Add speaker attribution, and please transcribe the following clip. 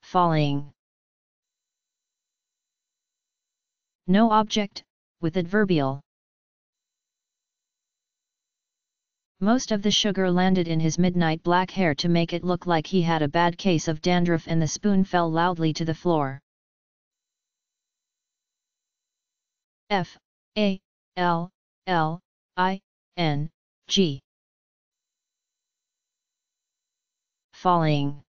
Speaker 1: falling. No object, with adverbial. Most of the sugar landed in his midnight black hair to make it look like he had a bad case of dandruff, and the spoon fell loudly to the floor. F-A-L-L-I-N-G. Falling.